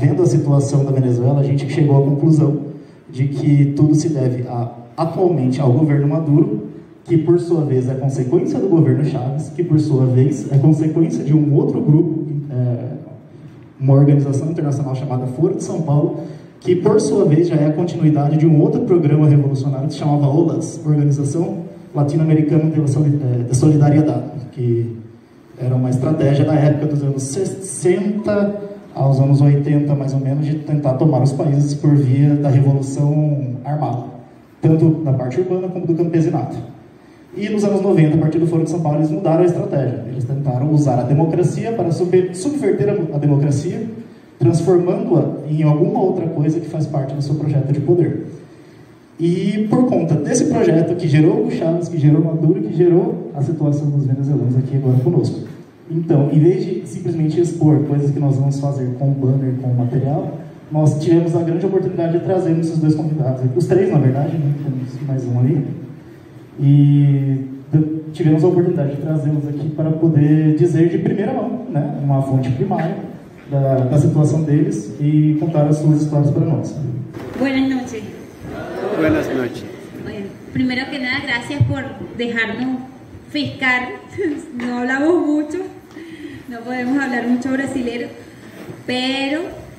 vendo a situação da Venezuela, a gente chegou à conclusão de que tudo se deve atualmente ao governo Maduro, que por sua vez é consequência do governo Chávez, que por sua vez é consequência de um outro grupo, uma organização internacional chamada Foro de São Paulo, que por sua vez já é a continuidade de um outro programa revolucionário que se chamava OLAS, Organização Latino-Americana de Solidariedade, que era uma estratégia da época dos anos 60 aos anos 80, mais ou menos, de tentar tomar os países por via da revolução armada, tanto da parte urbana como do campesinato. E nos anos 90, a partir do Foro de São Paulo, eles mudaram a estratégia. Eles tentaram usar a democracia para subverter a democracia, transformando-a em alguma outra coisa que faz parte do seu projeto de poder. E por conta desse projeto que gerou o Chávez, que gerou Maduro, que gerou a situação dos venezuelanos aqui agora conosco. Então, em vez de simplesmente expor coisas que nós vamos fazer com banner, com material, nós tivemos a grande oportunidade de trazer esses dois convidados, os três, na verdade, né? Temos mais um ali. E tivemos a oportunidade de trazê-los aqui para poder dizer de primeira mão, né, uma fonte primária da situação deles e contar as suas histórias para nós. Buenas noches. Buenas noches. Bueno, primero que nada, gracias por dejarnos fiscar. No hablamos mucho, no podemos hablar mucho brasilero, pero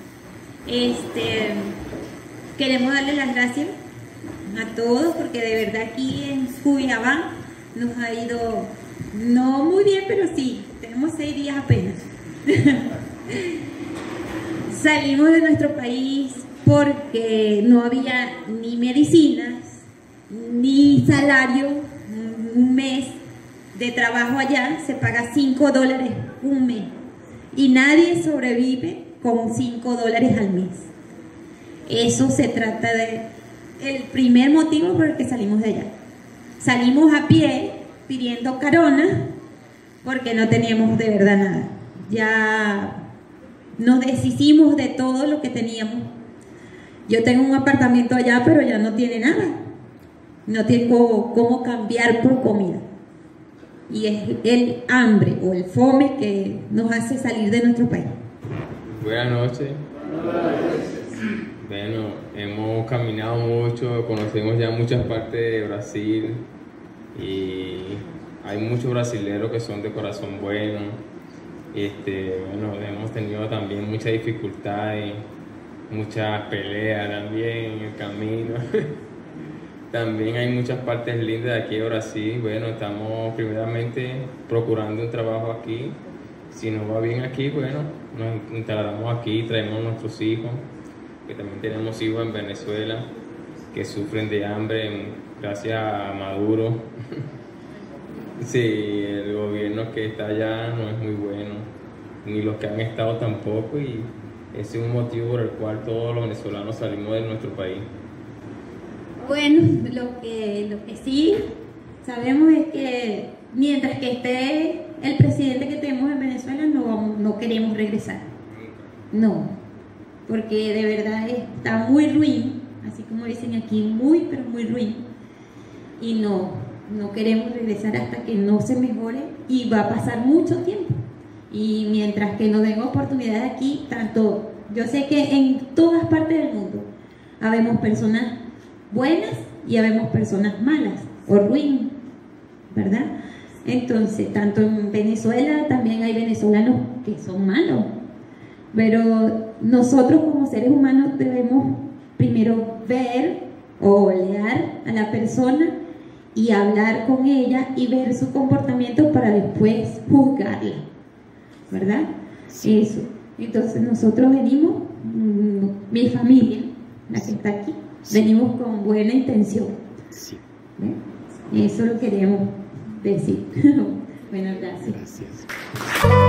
queremos darle las gracias a todos, porque de verdad aquí en Cuyabán nos ha ido, no muy bien, pero sí, tenemos 6 días apenas. Salimos de nuestro país porque no había ni medicinas, ni salario. Un mes de trabajo allá se paga $5 un mes, y nadie sobrevive con $5 al mes. Eso se trata de el primer motivo por el que salimos de allá. Salimos a pie pidiendo carona porque no teníamos de verdad nada. Ya nos deshicimos de todo lo que teníamos. Yo tengo un apartamento allá, pero ya no tiene nada. No tengo cómo cambiar por comida. Y es el hambre o el fome que nos hace salir de nuestro país. Buenas noches. Bueno, hemos caminado mucho, conocemos ya muchas partes de Brasil y hay muchos brasileños que son de corazón bueno. Bueno, hemos tenido también muchas dificultades, muchas peleas también en el camino. También hay muchas partes lindas de aquí de Brasil. Bueno, estamos primeramente procurando un trabajo aquí. Si nos va bien aquí, bueno, nos instalamos aquí, traemos a nuestros hijos, que también tenemos hijos en Venezuela que sufren de hambre gracias a Maduro. Sí, el gobierno que está allá no es muy bueno, ni los que han estado tampoco, y ese es un motivo por el cual todos los venezolanos salimos de nuestro país. Bueno, lo que sí sabemos es que mientras que esté el presidente que tenemos en Venezuela, no queremos regresar. No, porque de verdad está muy ruin, así como dicen aquí, muy pero muy ruin, y no queremos regresar hasta que no se mejore, y va a pasar mucho tiempo. Y mientras que nos den oportunidades aquí, tanto, yo sé que en todas partes del mundo habemos personas buenas y habemos personas malas o ruin, ¿verdad? Entonces, tanto en Venezuela también hay venezolanos que son malos, pero nosotros como seres humanos debemos primero ver o olear a la persona y hablar con ella y ver su comportamiento para después juzgarla, ¿verdad? Sí. Eso. Entonces nosotros venimos, mi familia, la que está aquí, venimos con buena intención. Sí. Eso lo queremos decir. Bueno, gracias. Gracias.